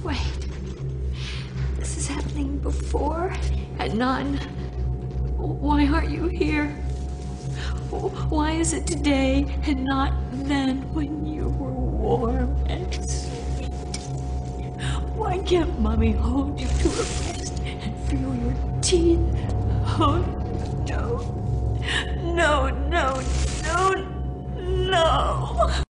Wait. This is happening before and none. Why aren't you here? Why is it today and not then when you were warm and sweet? Why can't Mommy hold you to her breast and feel your teeth? Oh, no. No, no, no, no.